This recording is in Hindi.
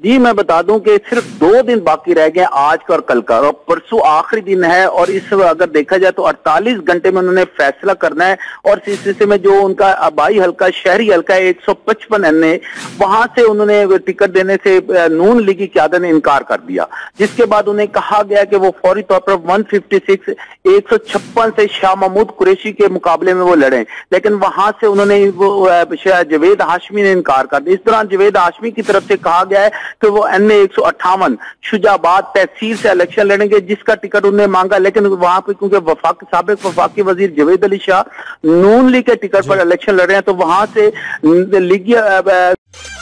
जी मैं बता दूं कि सिर्फ 2 दिन बाकी रह गए, आज का और कल का, और परसों आखिरी दिन है। और इस अगर देखा जाए तो 48 घंटे में उन्होंने फैसला करना है। और सीसीसी में जो उनका आबाई हल्का, शहरी हल्का है 155 NA, वहां से उन्होंने टिकट देने से नून लीग की क़यादत ने इनकार कर दिया, जिसके बाद उन्हें कहा गया कि वो फौरी तौर पर 156 से शाह महमूद कुरैशी के मुकाबले में वो लड़े, लेकिन वहां से उन्होंने जवेद हाशमी ने इनकार कर दिया। इस दौरान जवेद हाशमी की तरफ से कहा गया है कि वो NA 158 शुजाबाद तहसील से इलेक्शन लड़ेंगे, जिसका टिकट उन्होंने मांगा, लेकिन वहां पर क्योंकि साबिक वफाकी वजीर जवेद अली शाह नून लीग के टिकट पर इलेक्शन लड़ रहे हैं, तो वहां से लीग